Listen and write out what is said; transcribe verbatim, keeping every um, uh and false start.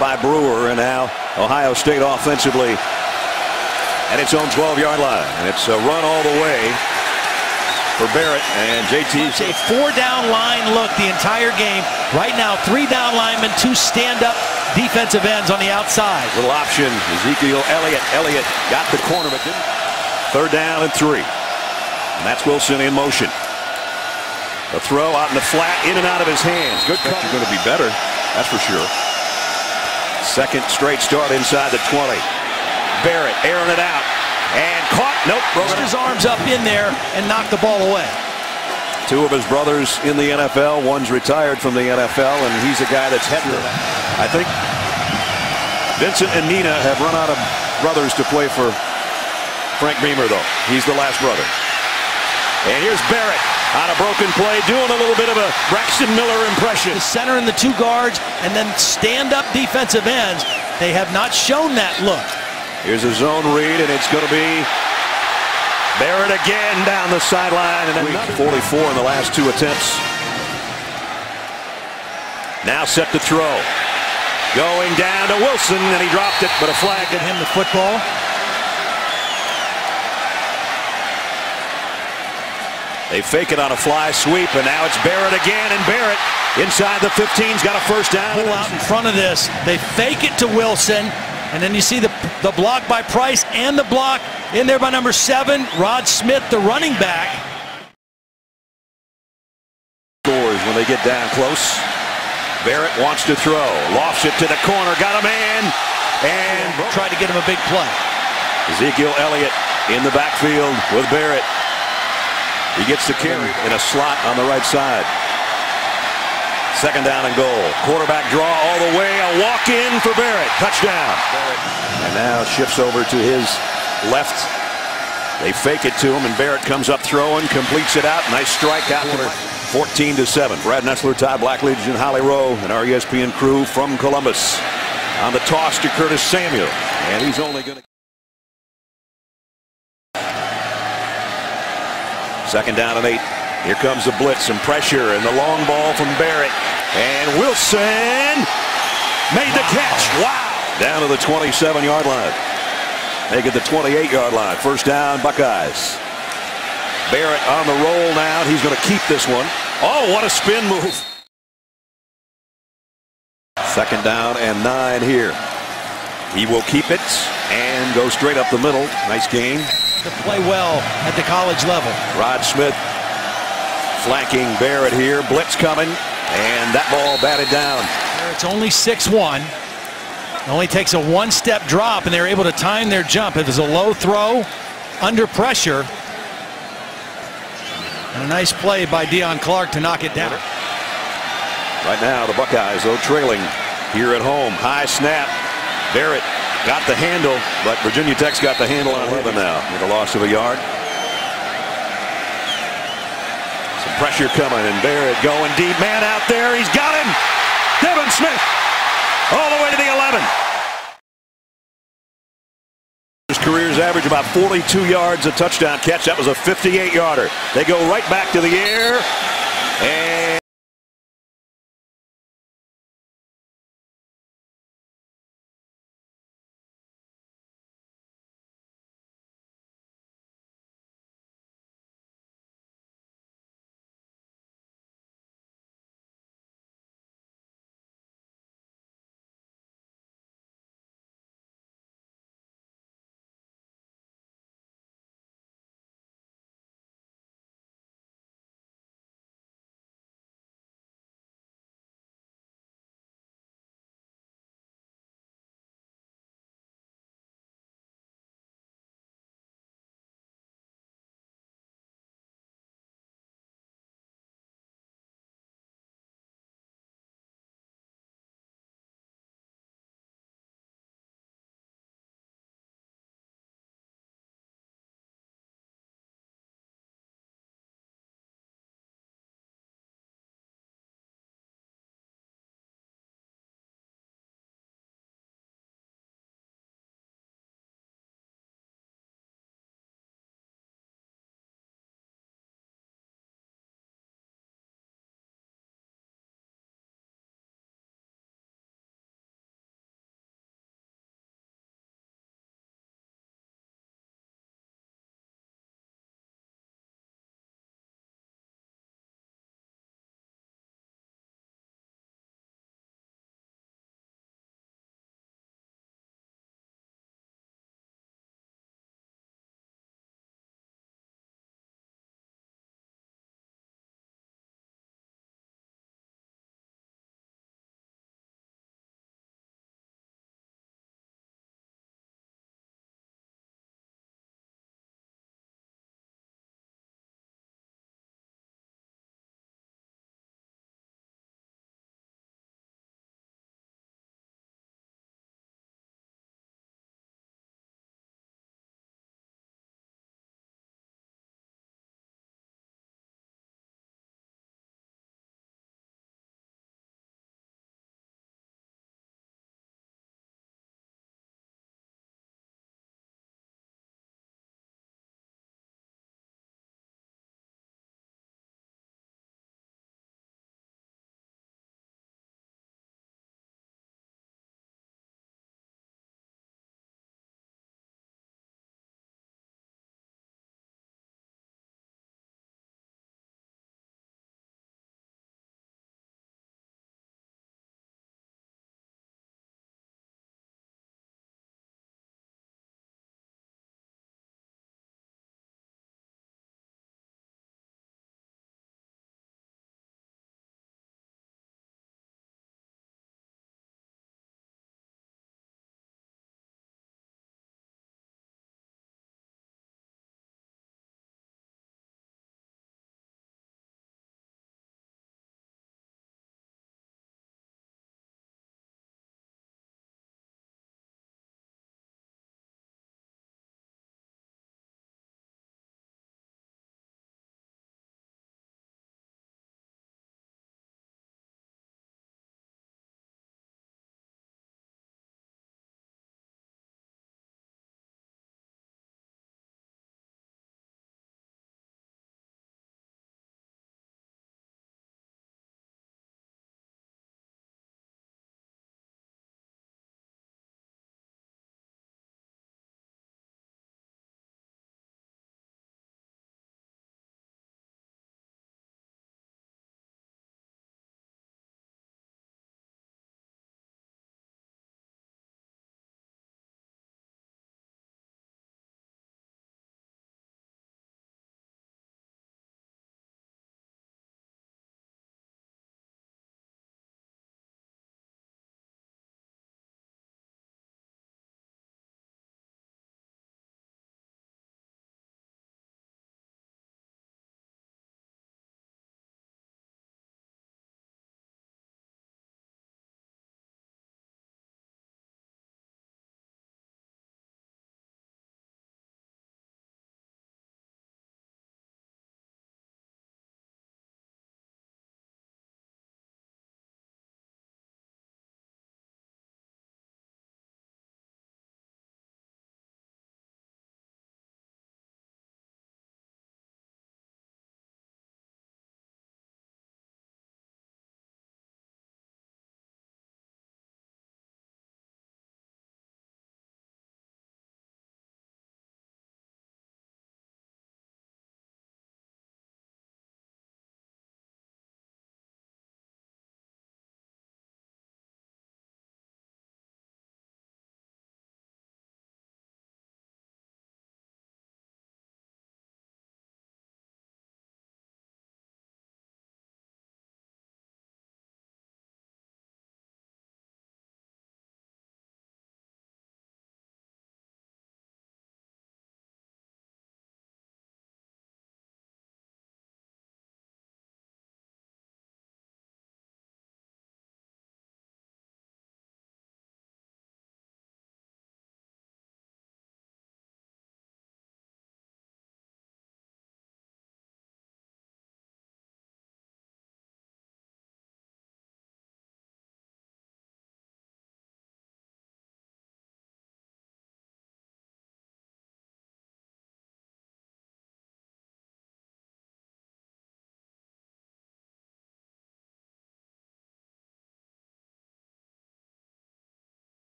by Brewer, and now Ohio State offensively at its own twelve yard line. And it's a run all the way for Barrett, and J T. It's a four down line look the entire game. Right now, three down linemen, two stand-up defensive ends on the outside. Little option, Ezekiel Elliott. Elliott got the corner, but didn't. Third down and three. And that's Wilson in motion. A throw out in the flat, in and out of his hands. Good cut. You're going to be better, that's for sure. Second straight start inside the twenty. Barrett airing it out. And caught. Nope. Broke his arms up in there and knocked the ball away. Two of his brothers in the N F L. One's retired from the N F L, and he's a guy that's headed. I think Vincent and Nina have run out of brothers to play for Frank Beamer, though. He's the last brother. And here's Barrett on a broken play, doing a little bit of a Braxton Miller impression. The center and the two guards, and then stand-up defensive ends. They have not shown that look. Here's a zone read, and it's going to be Barrett again down the sideline. And then forty-four in the last two attempts. Now set to throw. Going down to Wilson, and he dropped it, but a flag. Get him the football. They fake it on a fly sweep, and now it's Barrett again, and Barrett inside the fifteen's got a first down. Pull out in front of this. They fake it to Wilson, and then you see the, the block by Price and the block in there by number seven, Rod Smith, the running back. Scores when they get down close. Barrett wants to throw, lofts it to the corner, got a man, and tried to get him a big play. Ezekiel Elliott in the backfield with Barrett. He gets the carry in a slot on the right side. Second down and goal. Quarterback draw all the way. A walk in for Barrett. Touchdown. And now shifts over to his left. They fake it to him, and Barrett comes up throwing, completes it out. Nice strike out. fourteen to seven. Brad Nessler, Todd Blackledge, and Holly Rowe, and our E S P N crew from Columbus. On the toss to Curtis Samuel. And he's only going to. Second down and eight. Here comes the blitz, some pressure, and the long ball from Barrett. And Wilson made the catch. Wow. Down to the twenty-seven yard line. Make it the twenty-eight yard line. First down, Buckeyes. Barrett on the roll now. He's going to keep this one. Oh, what a spin move. Second down and nine here. He will keep it and go straight up the middle. Nice gain. To play well at the college level. Rod Smith flanking Barrett here. Blitz coming, and that ball batted down. Barrett's only six one. It only takes a one-step drop, and they're able to time their jump. If it's a low throw, under pressure. And a nice play by Deion Clark to knock it down. Right now, the Buckeyes, though, trailing here at home. High snap. Barrett got the handle, but Virginia Tech's got the handle on eleven now with a loss of a yard. Some pressure coming, and Barrett going deep. Man out there, he's got him. Devin Smith all the way to the eleven. His career's average about forty-two yards a touchdown catch. That was a fifty-eight yarder. They go right back to the air, and